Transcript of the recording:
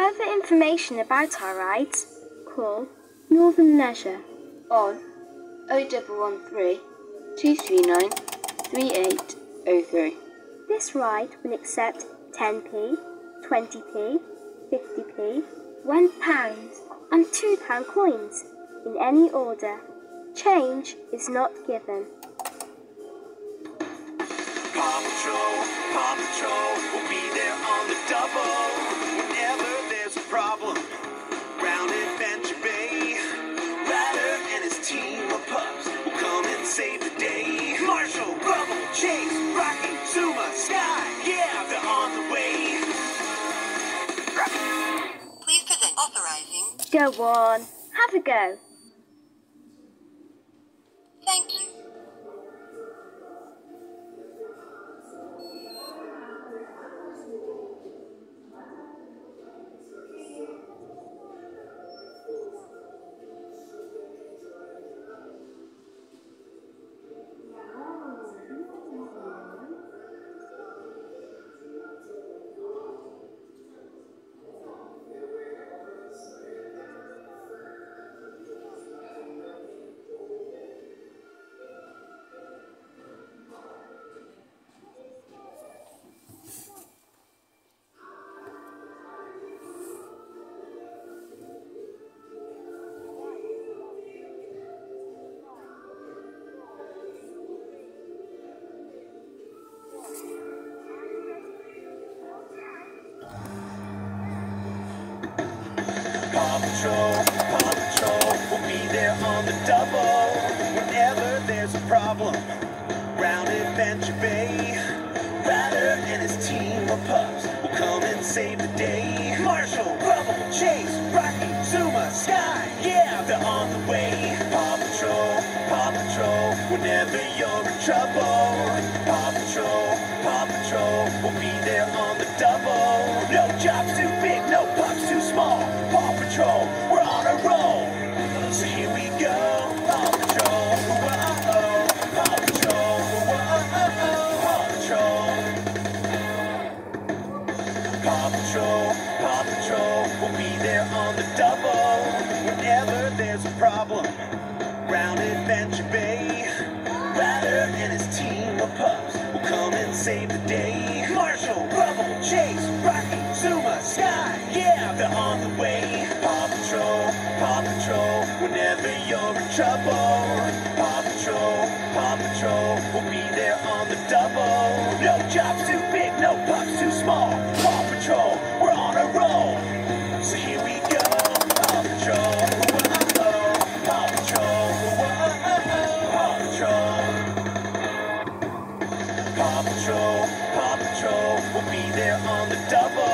further information about our rides, call Northern Leisure on 0113 239 3803. This ride will accept 10p, 20p, 50p, £1 and £2 coins in any order. Change is not given. Paw Patrol will be there on the double whenever there's a problem. Round Adventure Bay, Ryder and his team of pups will come and save the day. Marshall, Rubble, Chase, Rocky, Zuma, Sky, yeah, they're on the way. Please present authorizing. Go on, have a go. Thank you. Paw Patrol will be there on the double whenever there's a problem. Round Adventure Bay, Ryder and his team of pups will come and save the day. Marshall, Rubble, Chase, Rocky, Zuma, Sky, yeah, they're on the way. Paw Patrol, whenever you're in trouble. Paw Patrol will be there on the double. No job's too big, no pups too small. Paw Patrol, we're on a roll. So here we go. Paw Patrol, whoa-oh. Paw Patrol, whoa-oh. Paw Patrol will be there on the double whenever there's a problem. Round Adventure Bay, Ryder and his team of pups will come and save the day. Marshall, Rubble, Chase, Rocky, Zuma, Sky, yeah, they're on the way. Paw Patrol, whenever you're in trouble. Paw Patrol will be there on the double. No job's too big, no pups too small. Paw Patrol, we're on a roll. So here we go. Paw Patrol, whoa-oh. Paw Patrol, whoa-oh. Paw Patrol will be there on the double